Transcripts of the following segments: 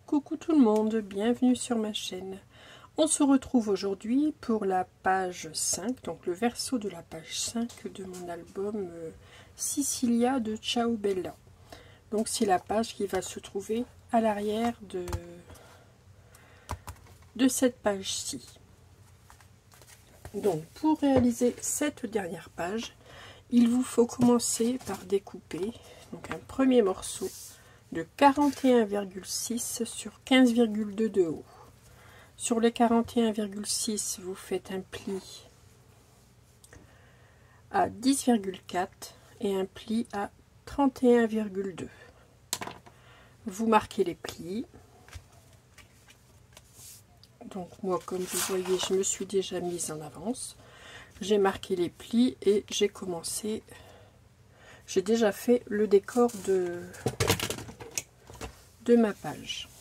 Coucou tout le monde, bienvenue sur ma chaîne. On se retrouve aujourd'hui pour la page 5, donc le verso de la page 5 de mon album Sicilia de Ciao Bella. Donc c'est la page qui va se trouver à l'arrière de cette page-ci. Donc pour réaliser cette dernière page, il vous faut commencer par découper donc un premier morceau de 41,6 sur 15,2 de haut. Sur les 41,6, vous faites un pli à 10,4 et un pli à 31,2. Vous marquez les plis. Donc moi, comme vous voyez, je me suis déjà mise en avance. J'ai marqué les plis et j'ai commencé. J'ai déjà fait le décor de ma page.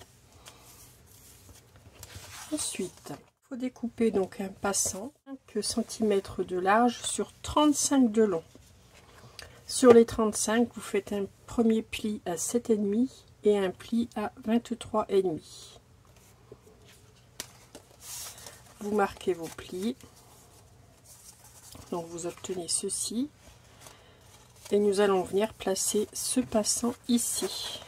Ensuite, il faut découper donc un passant 5 cm de large sur 35 de long. Sur les 35, vous faites un premier pli à 7,5 et un pli à 23,5. Vous marquez vos plis. Donc vous obtenez ceci. Et nous allons venir placer ce passant ici.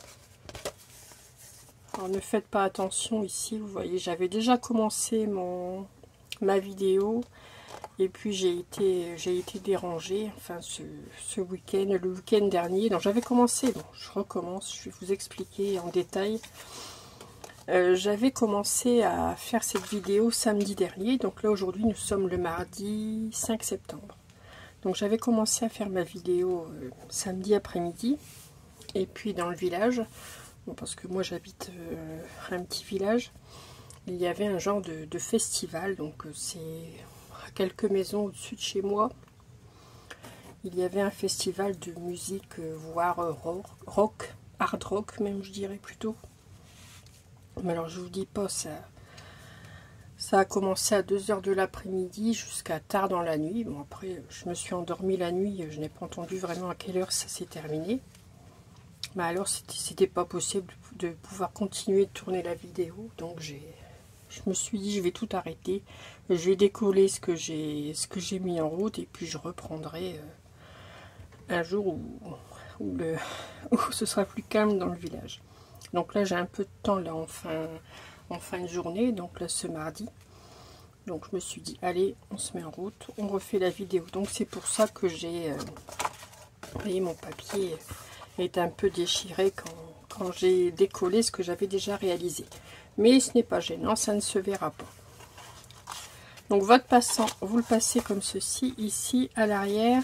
Alors ne faites pas attention ici, vous voyez, j'avais déjà commencé ma vidéo et puis j'ai été dérangée, enfin ce week-end, le week-end dernier. Donc j'avais commencé, bon, je recommence, je vais vous expliquer en détail. J'avais commencé à faire cette vidéo samedi dernier, donc là aujourd'hui nous sommes le mardi 5 septembre. Donc j'avais commencé à faire ma vidéo samedi après-midi et puis dans le village. Parce que moi j'habite un petit village, il y avait un genre de festival, donc c'est à quelques maisons au-dessus de chez moi. Il y avait un festival de musique, voire rock, hard rock même je dirais plutôt. Mais alors je vous dis pas, ça a commencé à 2 h de l'après-midi jusqu'à tard dans la nuit. Bon après je me suis endormie la nuit, je n'ai pas entendu vraiment à quelle heure ça s'est terminé. Mais alors c'était pas possible de pouvoir continuer de tourner la vidéo, donc je me suis dit je vais tout arrêter, je vais décoller ce que j'ai mis en route et puis je reprendrai un jour où ce sera plus calme dans le village. Donc là j'ai un peu de temps là en fin de journée, donc là ce mardi. Donc je me suis dit allez on se met en route, on refait la vidéo. Donc c'est pour ça que j'ai vous voyez mon papier est un peu déchiré quand j'ai décollé ce que j'avais déjà réalisé. Mais ce n'est pas gênant, ça ne se verra pas. Donc votre passant, vous le passez comme ceci, ici à l'arrière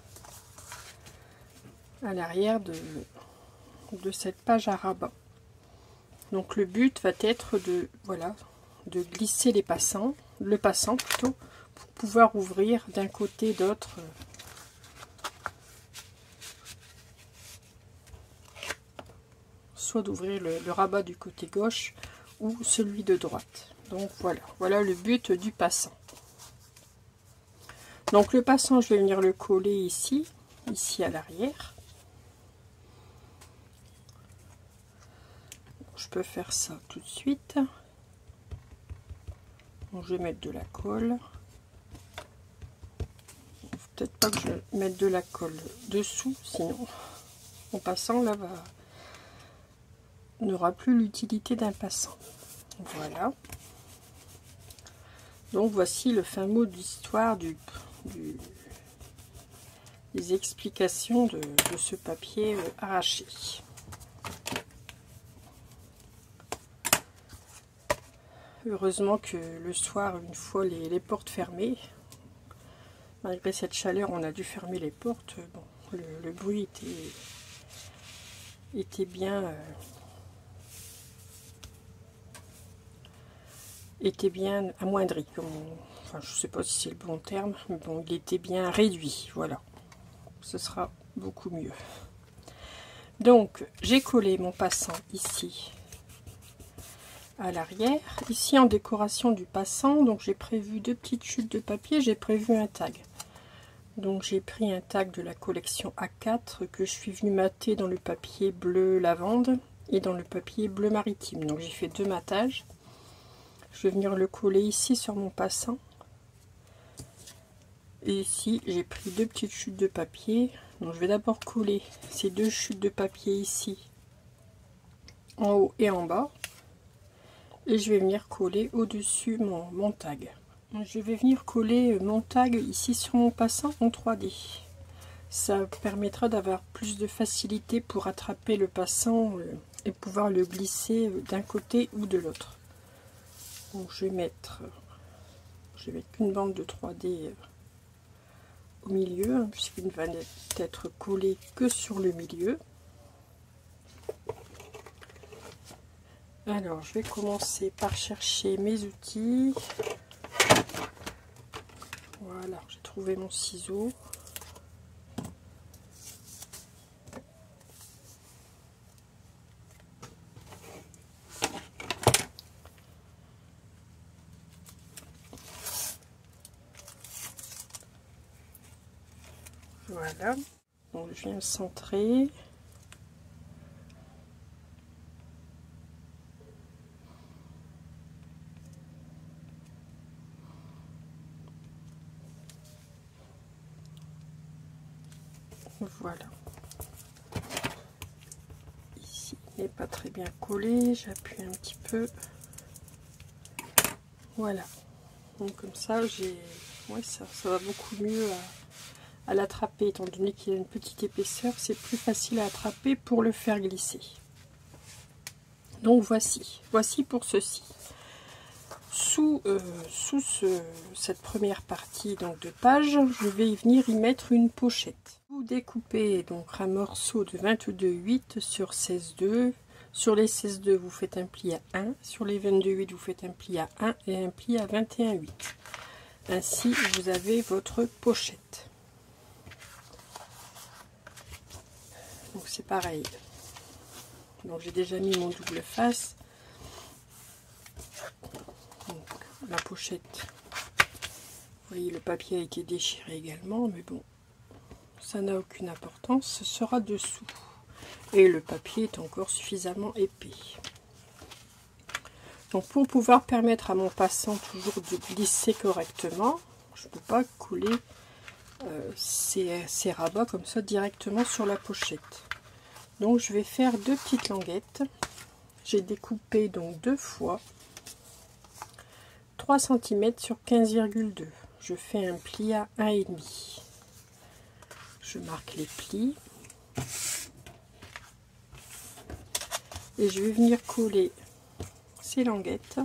de cette page à rabat. Donc le but va être de glisser le passant plutôt, pour pouvoir ouvrir d'un côté d'autre. Soit d'ouvrir le rabat du côté gauche ou celui de droite. Donc voilà le but du passant. Donc le passant, je vais venir le coller ici à l'arrière. Je peux faire ça tout de suite. Donc je vais mettre de la colle. Peut-être pas que je mette de la colle dessous, sinon mon passant là n'aura plus l'utilité d'un passant. Voilà. Donc voici le fin mot d'histoire des explications de ce papier arraché. Heureusement que le soir, une fois les portes fermées, malgré cette chaleur, on a dû fermer les portes. Bon, le bruit était bien amoindri, enfin je sais pas si c'est le bon terme, mais bon, il était bien réduit, voilà, ce sera beaucoup mieux. Donc j'ai collé mon passant ici à l'arrière, ici en décoration du passant, donc j'ai prévu 2 petites chutes de papier, j'ai prévu un tag. Donc j'ai pris un tag de la collection A4 que je suis venue mater dans le papier bleu lavande, et dans le papier bleu maritime. Donc j'ai fait 2 mattages. Je vais venir le coller ici sur mon passant. Et ici j'ai pris 2 petites chutes de papier. Donc je vais d'abord coller ces 2 chutes de papier ici, en haut et en bas. Et je vais venir coller au-dessus mon tag. Je vais venir coller mon tag ici sur mon passant en 3D. Ça permettra d'avoir plus de facilité pour attraper le passant et pouvoir le glisser d'un côté ou de l'autre. Donc je vais mettre qu'une bande de 3D au milieu, hein, puisqu'il ne va être collé que sur le milieu. Alors je vais commencer par chercher mes outils. Voilà, j'ai trouvé mon ciseau. Voilà, donc je viens centrer. Voilà. Ici, il n'est pas très bien collé. J'appuie un petit peu. Voilà. Donc comme ça, ça va beaucoup mieux à l'attraper. Étant donné qu'il y a une petite épaisseur, c'est plus facile à attraper pour le faire glisser. Donc voici pour ceci. Sous cette première partie donc de page, je vais venir y mettre une pochette. Vous découpez donc un morceau de 22,8 sur 16,2. Sur les 16,2 vous faites un pli à 1, sur les 22,8 vous faites un pli à 1 et un pli à 21,8. Ainsi vous avez votre pochette. Donc c'est pareil. Donc j'ai déjà mis mon double face. Donc, la pochette, vous voyez, le papier a été déchiré également, mais bon, ça n'a aucune importance, ce sera dessous. Et le papier est encore suffisamment épais. Donc pour pouvoir permettre à mon passant toujours de glisser correctement, je ne peux pas coller ces rabats comme ça directement sur la pochette. Donc je vais faire 2 petites languettes. J'ai découpé donc 2 fois 3 cm sur 15,2. Je fais un pli à 1,5. Je marque les plis. Et je vais venir coller ces languettes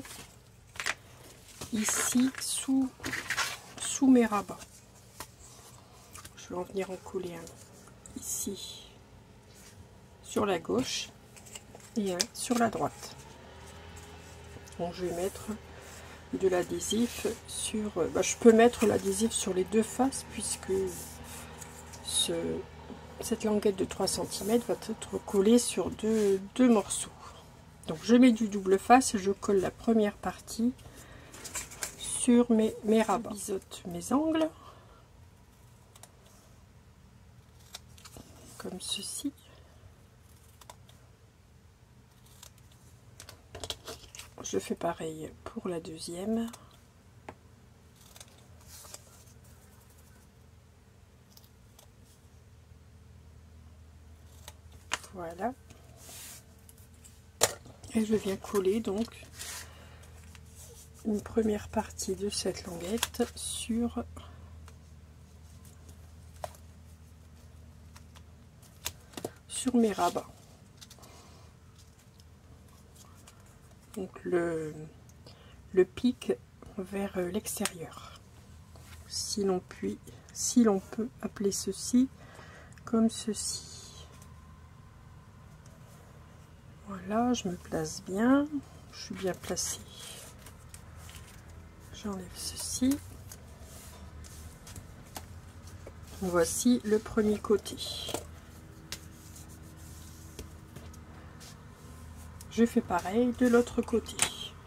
ici sous mes rabats. Je vais en venir en coller un ici sur la gauche et un sur la droite. Donc je vais mettre de l'adhésif sur... je peux mettre l'adhésif sur les 2 faces puisque cette languette de 3 cm va être collée sur deux morceaux. Donc je mets du double face et je colle la première partie sur mes rabats. Je biseaute mes angles comme ceci. Je fais pareil pour la deuxième. Voilà. Et je viens coller donc une première partie de cette languette sur mes rabats. Donc le pic vers l'extérieur. Si l'on peut appeler ceci comme ceci. Voilà, je me place bien, je suis bien placée. J'enlève ceci. Voici le premier côté. Je fais pareil de l'autre côté.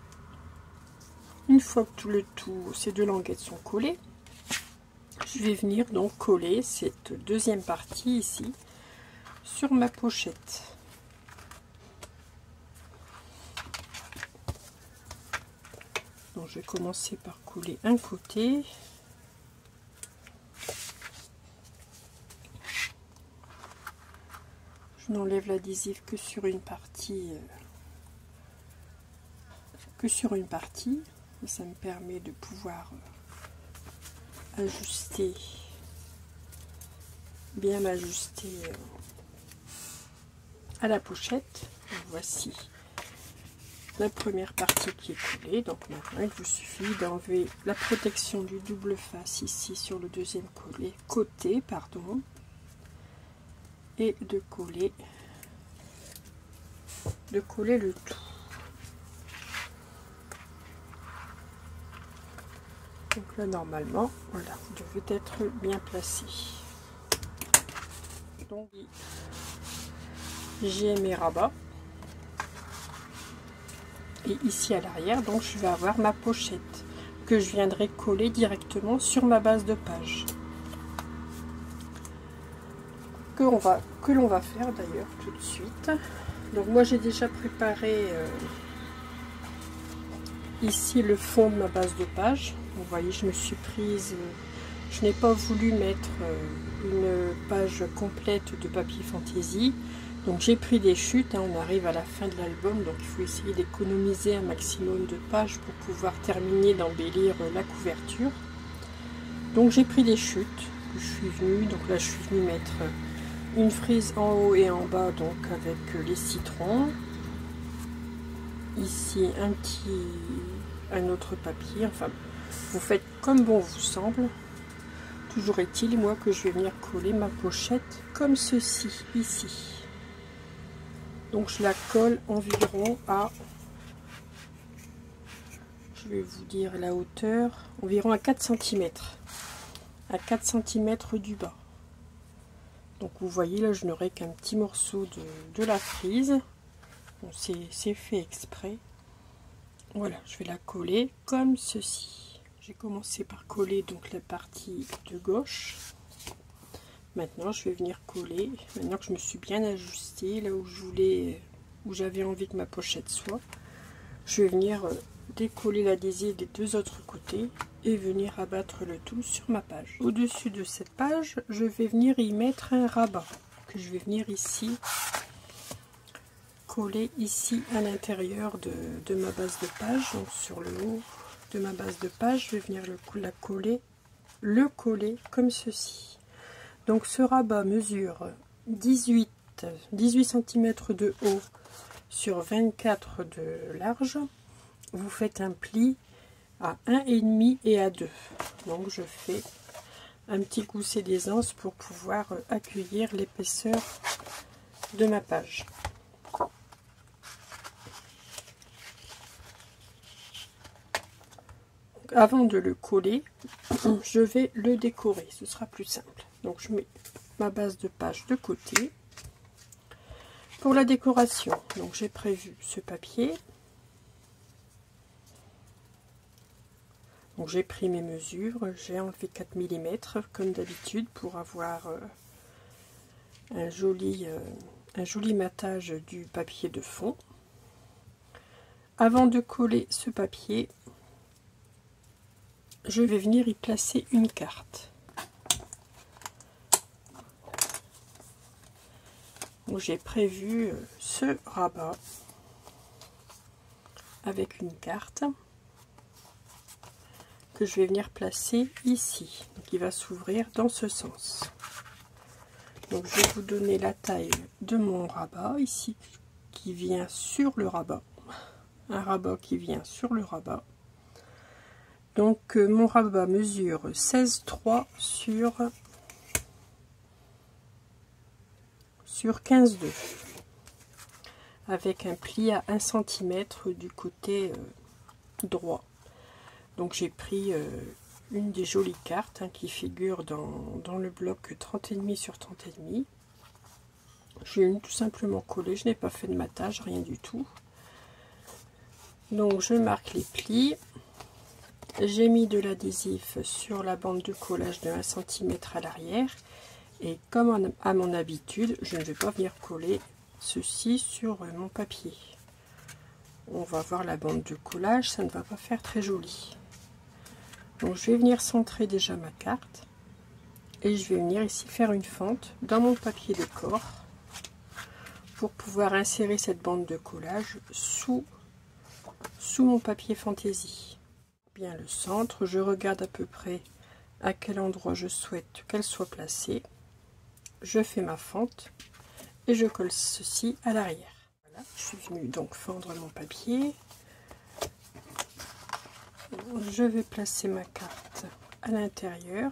Une fois que ces 2 languettes sont collées, je vais venir donc coller cette deuxième partie ici sur ma pochette. Donc je vais commencer par coller un côté. Je n'enlève l'adhésif que sur une partie. Et ça me permet de pouvoir ajuster, bien m'ajuster à la pochette. Donc voici la première partie qui est collée. Donc maintenant il vous suffit d'enlever la protection du double face ici sur le deuxième côté, pardon, et de coller le tout. Donc là normalement, voilà, vous devez être bien placé. Donc j'ai mes rabats. Et ici à l'arrière, donc je vais avoir ma pochette que je viendrai coller directement sur ma base de page. Que l'on va faire d'ailleurs tout de suite. Donc moi j'ai déjà préparé ici le fond de ma base de page. Vous voyez, je me suis prise, je n'ai pas voulu mettre une page complète de papier fantaisie, donc j'ai pris des chutes, hein, on arrive à la fin de l'album, donc il faut essayer d'économiser un maximum de pages pour pouvoir terminer d'embellir la couverture. Donc j'ai pris des chutes, je suis venue, donc là je suis venue mettre une frise en haut et en bas, donc avec les citrons. Ici un autre papier, enfin vous faites comme bon vous semble. Toujours est-il, moi, que je vais venir coller ma pochette comme ceci, ici. Donc je la colle environ à, je vais vous dire la hauteur, environ à 4 cm. À 4 cm du bas. Donc vous voyez là, je n'aurai qu'un petit morceau de la frise. Bon, c'est fait exprès. Voilà, je vais la coller comme ceci. J'ai commencé par coller donc la partie de gauche. Maintenant je vais venir coller, maintenant que je me suis bien ajustée là où j'avais envie que ma pochette soit, je vais venir décoller l'adhésif des deux autres côtés et venir abattre le tout sur ma page. Au dessus de cette page, je vais venir y mettre un rabat que je vais venir ici coller ici à l'intérieur de ma base de page, donc sur le haut de ma base de page, je vais venir le coller comme ceci. Donc ce rabat mesure 18 cm de haut sur 24 de large. Vous faites un pli à 1,5 et à 2. Donc je fais un petit gousset d'aisance pour pouvoir accueillir l'épaisseur de ma page. Avant de le coller, je vais le décorer, ce sera plus simple. Donc je mets ma base de page de côté. Pour la décoration, donc j'ai prévu ce papier. Donc j'ai pris mes mesures, j'ai enlevé 4 mm comme d'habitude pour avoir un joli matage du papier de fond. Avant de coller ce papier, je vais venir y placer une carte. J'ai prévu ce rabat avec une carte que je vais venir placer ici. Donc il va s'ouvrir dans ce sens. Donc je vais vous donner la taille de mon rabat ici qui vient sur le rabat. Un rabat qui vient sur le rabat. Donc mon rabat mesure 16,3 sur 15,2 avec un pli à 1 cm du côté droit. Donc j'ai pris une des jolies cartes qui figure dans le bloc 30,5 sur 30,5. Je l'ai tout simplement collé, je n'ai pas fait de matage, rien du tout. Donc je marque les plis. J'ai mis de l'adhésif sur la bande de collage de 1 cm à l'arrière. Et comme à mon habitude, je ne vais pas venir coller ceci sur mon papier. on va voir la bande de collage, ça ne va pas faire très joli. Donc je vais venir centrer déjà ma carte et je vais venir ici faire une fente dans mon papier décor pour pouvoir insérer cette bande de collage sous mon papier fantaisie. Bien le centre, je regarde à peu près à quel endroit je souhaite qu'elle soit placée. Je fais ma fente et je colle ceci à l'arrière. Voilà, je suis venue donc fendre mon papier. Je vais placer ma carte à l'intérieur.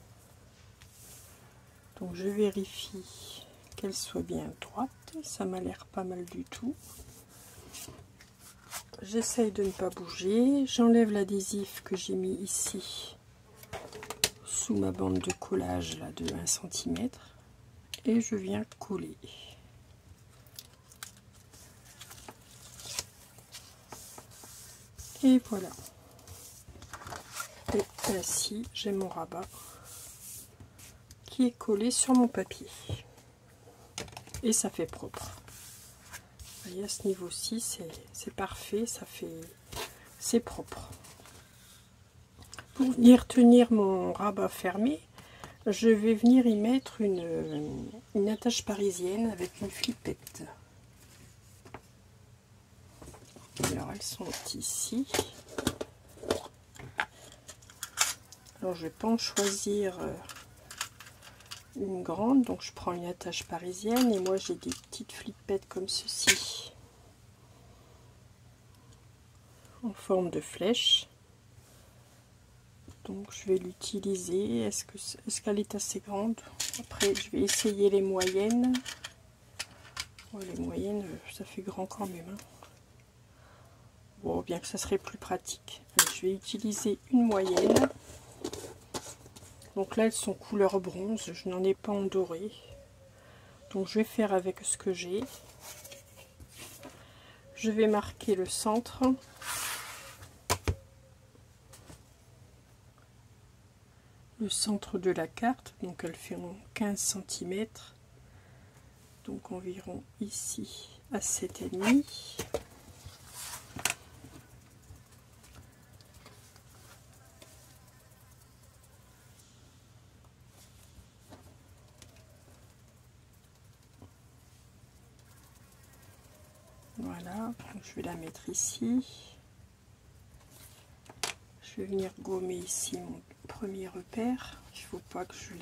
Donc je vérifie qu'elle soit bien droite. Ça m'a l'air pas mal du tout. J'essaye de ne pas bouger. J'enlève l'adhésif que j'ai mis ici sous ma bande de collage là, de 1 cm. Et je viens coller. Et voilà. Et ainsi, j'ai mon rabat qui est collé sur mon papier. Et ça fait propre. Vous voyez, à ce niveau-ci, c'est parfait, c'est propre. Pour venir tenir mon rabat fermé, je vais venir y mettre une attache parisienne avec une flippette. Alors elles sont ici. Alors je vais pas en choisir une grande, donc je prends une attache parisienne et moi j'ai des petites flippettes comme ceci en forme de flèche. Donc je vais l'utiliser. Est-ce qu'elle est assez grande? Après je vais essayer les moyennes. Ouais, les moyennes ça fait grand quand même, hein. Bon, bien que ça serait plus pratique. Alors, je vais utiliser une moyenne. Donc là elles sont couleur bronze, je n'en ai pas en doré. Donc je vais faire avec ce que j'ai. Je vais marquer le centre. Le centre de la carte, donc elle fait en 15 cm. Donc environ ici à 7,5. Voilà, donc je vais la mettre ici. Je vais venir gommer ici mon premier repère. Il ne faut pas que je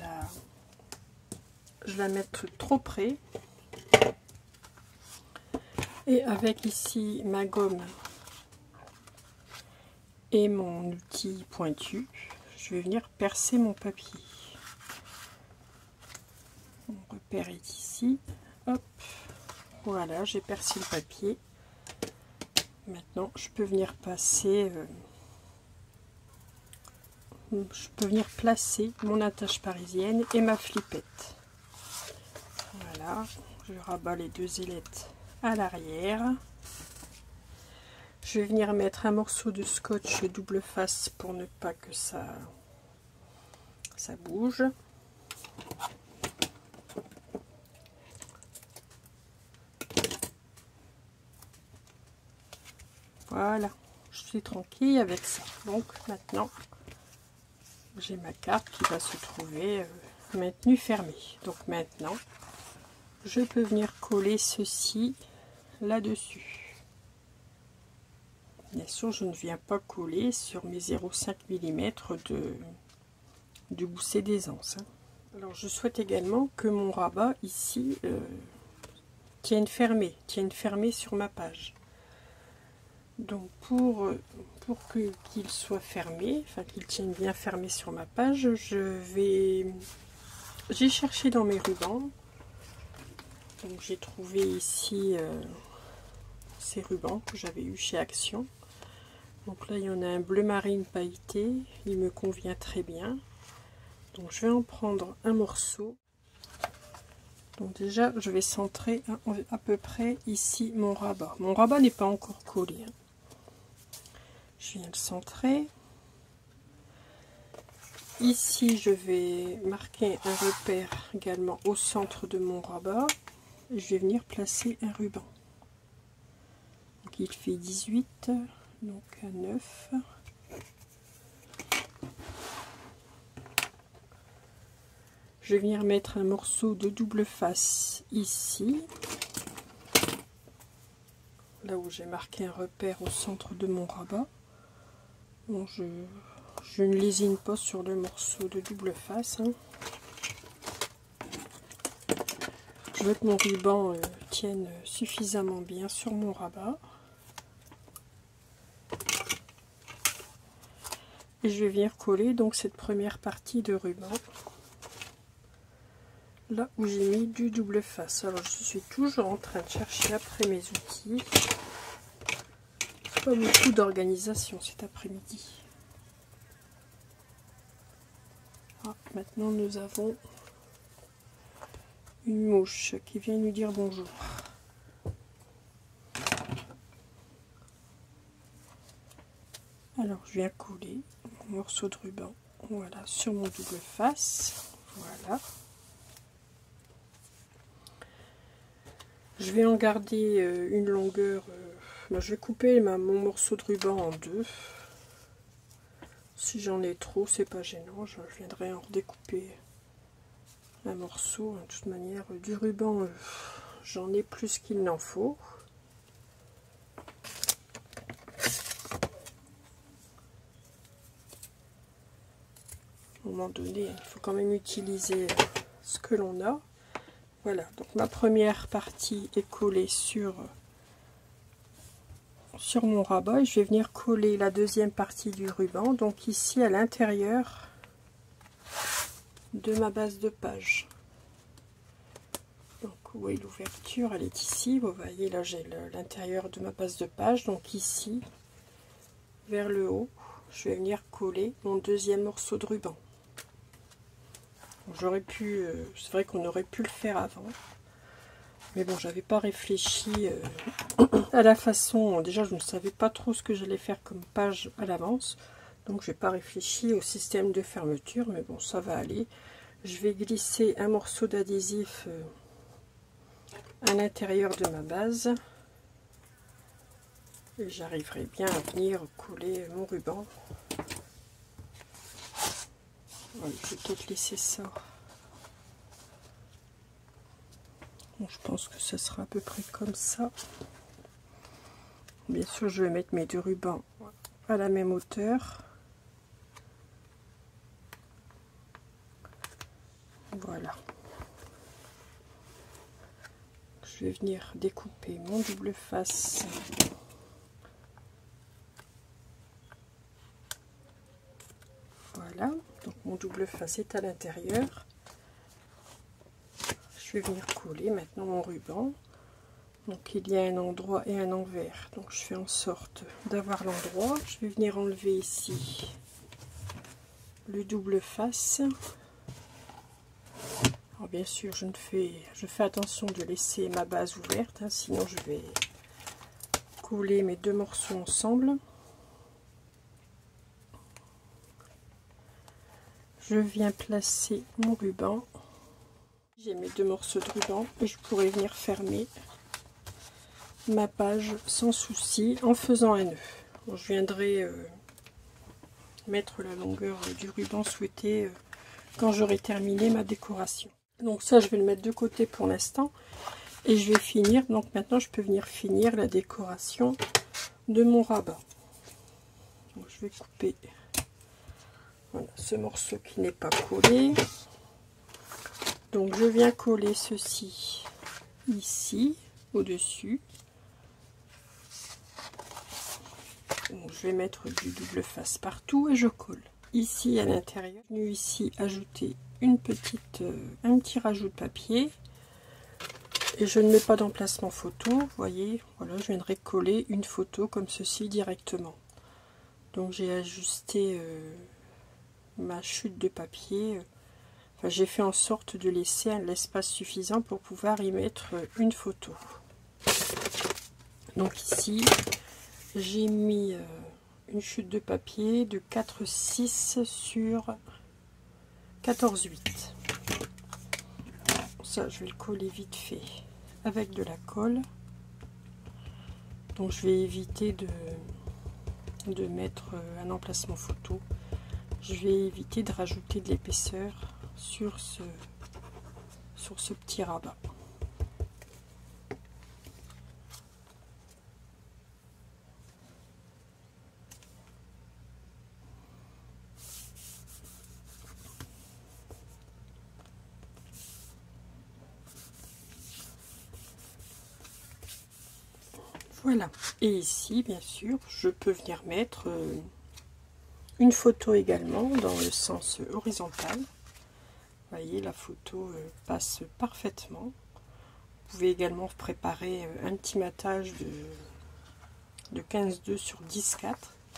la mette trop près. Et avec ici ma gomme et mon outil pointu, je vais venir percer mon papier. Mon repère est ici. Hop. Voilà, j'ai percé le papier. Maintenant, je peux venir passer, je peux venir placer mon attache parisienne et ma flippette. Voilà, je rabats les deux ailettes à l'arrière. Je vais venir mettre un morceau de scotch double face pour ne pas que ça bouge. Voilà, je suis tranquille avec ça. Donc maintenant, j'ai ma carte qui va se trouver maintenue fermée. Donc maintenant, je peux venir coller ceci là-dessus. Bien sûr, je ne viens pas coller sur mes 0,5 mm de gousset d'aisance. Alors, je souhaite également que mon rabat ici tienne fermé sur ma page. Donc pour qu'il soit fermé, enfin qu'il tienne bien fermé sur ma page, j'ai cherché dans mes rubans. Donc j'ai trouvé ici ces rubans que j'avais eu chez Action. Donc là il y en a un bleu marine pailleté, il me convient très bien. Donc je vais en prendre un morceau. Donc déjà je vais centrer à peu près ici mon rabat. Mon rabat n'est pas encore collé, hein. Je viens le centrer. Ici, je vais marquer un repère également au centre de mon rabat. Et je vais venir placer un ruban. Donc il fait 18, donc un 9. Je vais venir mettre un morceau de double face ici, là où j'ai marqué un repère au centre de mon rabat. Bon, je ne lésine pas sur le morceau de double face, hein. Je veux que mon ruban tienne suffisamment bien sur mon rabat. Et je vais venir coller donc cette première partie de ruban là où j'ai mis du double face. Alors je suis toujours en train de chercher après mes outils. Pas beaucoup d'organisation cet après-midi. Ah, maintenant nous avons une mouche qui vient nous dire bonjour. Alors je viens coller mon morceau de ruban, voilà, sur mon double face. Voilà. Je vais en garder une longueur. Je vais couper mon morceau de ruban en deux. Si j'en ai trop, c'est pas gênant. Je viendrai en redécouper un morceau. De toute manière, du ruban, j'en ai plus qu'il n'en faut. À un moment donné, il faut quand même utiliser ce que l'on a. Voilà, donc ma première partie est collée sur mon rabat et je vais venir coller la deuxième partie du ruban, donc ici à l'intérieur de ma base de page. Donc où est l'ouverture? Elle est ici, vous voyez là j'ai l'intérieur de ma base de page, donc ici vers le haut je vais venir coller mon deuxième morceau de ruban. J'aurais pu, c'est vrai qu'on aurait pu le faire avant, mais bon, j'avais pas réfléchi à la façon. Déjà, je ne savais pas trop ce que j'allais faire comme page à l'avance, donc je n'ai pas réfléchi au système de fermeture, mais bon, ça va aller. Je vais glisser un morceau d'adhésif à l'intérieur de ma base et j'arriverai bien à venir coller mon ruban. Voilà, je vais peut-être laisser ça. Bon, je pense que ça sera à peu près comme ça. Bien sûr, je vais mettre mes deux rubans à la même hauteur. Voilà. Je vais venir découper mon double face. Voilà, donc mon double face est à l'intérieur. Je vais venir coller maintenant mon ruban. Donc il y a un endroit et un envers. Donc je fais en sorte d'avoir l'endroit. Je vais venir enlever ici le double face. Alors bien sûr, je fais attention de laisser ma base ouverte, hein, sinon je vais coller mes deux morceaux ensemble. Je viens placer mon ruban. J'ai mes deux morceaux de ruban et je pourrais venir fermer ma page sans souci en faisant un nœud. Bon, je viendrai mettre la longueur du ruban souhaité quand j'aurai terminé ma décoration. Donc ça, je vais le mettre de côté pour l'instant et je vais finir. Donc maintenant, je peux venir finir la décoration de mon rabat. Donc, je vais couper. Voilà, ce morceau qui n'est pas collé. Donc je viens coller ceci ici au-dessus. Je vais mettre du double face partout et je colle. Ici à l'intérieur, je vais ici ajouter un petit rajout de papier. Et je ne mets pas d'emplacement photo, vous voyez, voilà, je viendrai coller une photo comme ceci directement. Donc j'ai ajusté ma chute de papier. Enfin, j'ai fait en sorte de laisser l'espace suffisant pour pouvoir y mettre une photo. Donc ici, j'ai mis une chute de papier de 4,6 sur 14,8. Ça, je vais le coller vite fait avec de la colle. Donc je vais éviter de mettre un emplacement photo. Je vais éviter de rajouter de l'épaisseur sur ce petit rabat. Voilà, et ici bien sûr je peux venir mettre une photo également dans le sens horizontal. Vous voyez, la photo passe parfaitement. Vous pouvez également préparer un petit matage de 15,2 sur 10,4.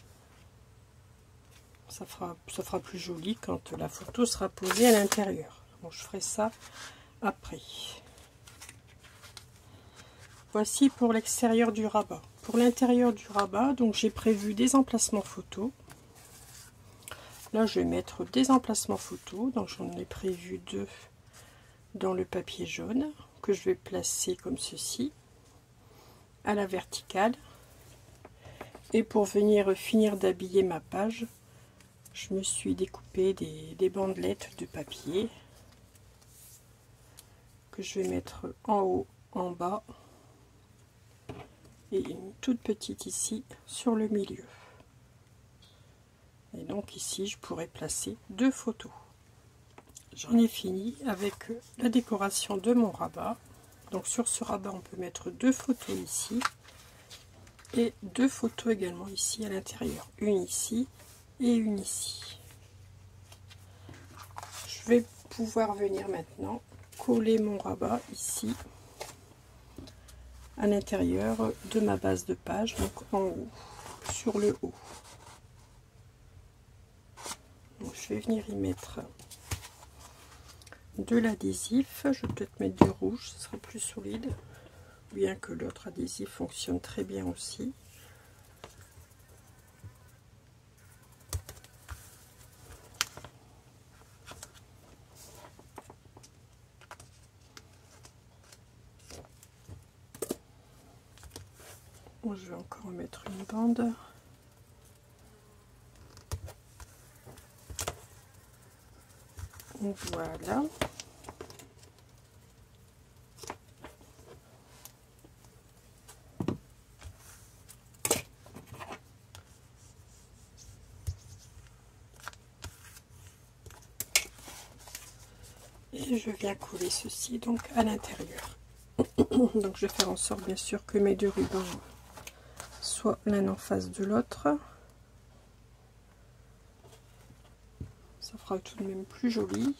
Ça fera plus joli quand la photo sera posée à l'intérieur. Bon, je ferai ça après. Voici pour l'extérieur du rabat. Pour l'intérieur du rabat, donc j'ai prévu des emplacements photos. Là, je vais mettre des emplacements photos. Donc j'en ai prévu 2 dans le papier jaune que je vais placer comme ceci à la verticale. Et pour venir finir d'habiller ma page, je me suis découpé des bandelettes de papier que je vais mettre en haut, en bas. Et une toute petite ici sur le milieu. Et donc ici je pourrais placer 2 photos. J'en ai fini avec la décoration de mon rabat. Donc sur ce rabat on peut mettre 2 photos ici et 2 photos également ici à l'intérieur, une ici et une ici. Je vais pouvoir venir maintenant coller mon rabat ici à l'intérieur de ma base de page, donc en haut, sur le haut. Donc je vais venir y mettre de l'adhésif. Je vais peut-être mettre du rouge, ce sera plus solide, bien que l'autre adhésif fonctionne très bien aussi. Je vais encore mettre une bande. Voilà. Et je viens coller ceci donc à l'intérieur. Donc je vais faire en sorte bien sûr que mes 2 rubans soient l'un en face de l'autre. Ça fera tout de même plus joli.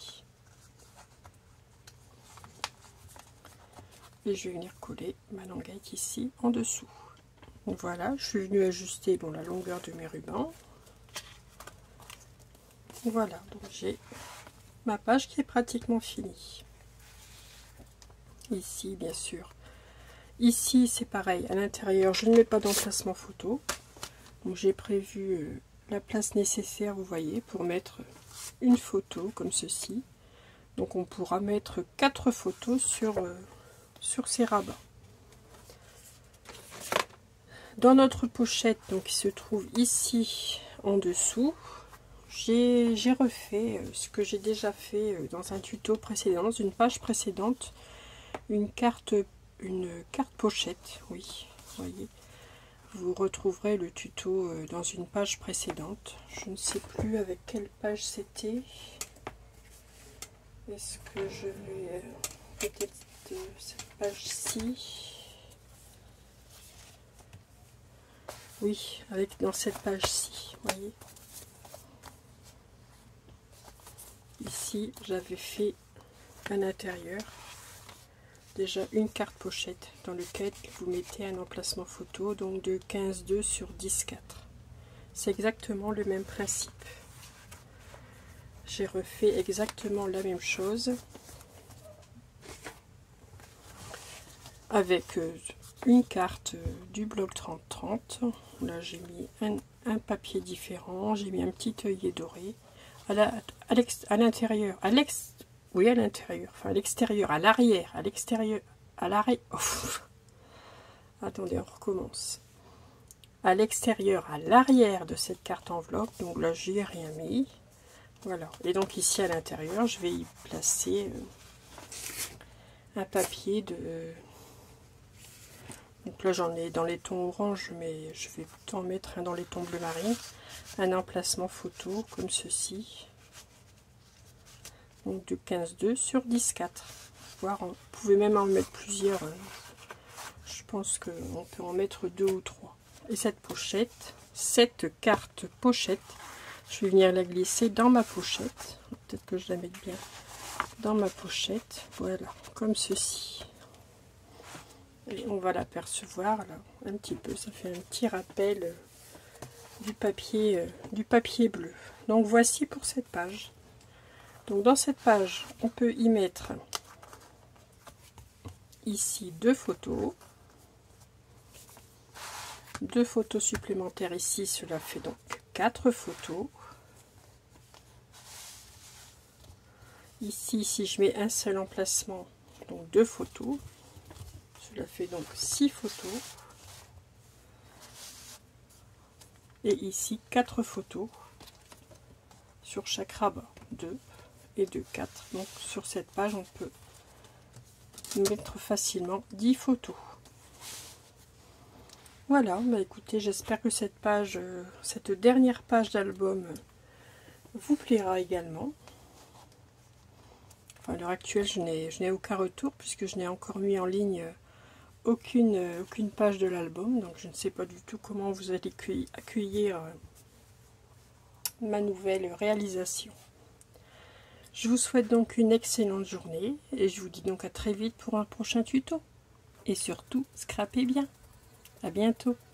Et je vais venir coller ma languette ici en dessous. Donc voilà, je suis venue ajuster la longueur de mes rubans. Voilà, donc j'ai ma page qui est pratiquement finie. Ici bien sûr. Ici c'est pareil, à l'intérieur je ne mets pas d'emplacement photo. Donc j'ai prévu la place nécessaire, vous voyez, pour mettre une photo comme ceci. Donc on pourra mettre 4 photos sur ces rabats. Dans notre pochette, donc qui se trouve ici en dessous, j'ai refait ce que j'ai déjà fait dans un tuto précédent, dans une page précédente, une carte pochette, oui, vous voyez. Vous retrouverez le tuto dans une page précédente. Je ne sais plus avec quelle page c'était. Est-ce que je vais peut-être cette page-ci? Oui, dans cette page-ci, vous voyez. Ici, j'avais fait à l'intérieur déjà une carte pochette dans laquelle vous mettez un emplacement photo, donc de 15,2 sur 10,4. C'est exactement le même principe. J'ai refait exactement la même chose avec une carte du blog 3030. Là j'ai mis un papier différent, j'ai mis un petit œillet doré à l'intérieur, à l'extérieur, à l'arrière, à l'extérieur, à l'arrière. Attendez, on recommence. à l'extérieur, à l'arrière de cette carte enveloppe. Donc là, j'y ai rien mis. Voilà. Et donc ici à l'intérieur, je vais y placer un papier de... Donc là, j'en ai dans les tons orange, mais je vais plutôt en mettre un dans les tons bleu marine. Un emplacement photo comme ceci. Donc de 15,2 sur 10,4. Voire, vous pouvez même en mettre plusieurs. Je pense qu'on peut en mettre 2 ou 3. Et cette pochette, cette carte pochette, je vais venir la glisser dans ma pochette. Peut-être que je la mette bien dans ma pochette. Voilà, comme ceci. Et on va l'apercevoir là, un petit peu. Ça fait un petit rappel du papier bleu. Donc voici pour cette page. Donc dans cette page, on peut y mettre ici 2 photos. 2 photos supplémentaires ici, cela fait donc 4 photos. Ici, si je mets un seul emplacement, donc 2 photos, cela fait donc 6 photos. Et ici, 4 photos sur chaque rabat, 2 et 2, 4. Donc sur cette page, on peut mettre facilement 10 photos. Voilà, bah écoutez, j'espère que cette page, cette dernière page d'album vous plaira également. Enfin, à l'heure actuelle, je n'ai aucun retour puisque je n'ai encore mis en ligne aucune page de l'album. Donc je ne sais pas du tout comment vous allez accueillir ma nouvelle réalisation. Je vous souhaite donc une excellente journée et je vous dis donc à très vite pour un prochain tuto. Et surtout, scrapez bien. À bientôt.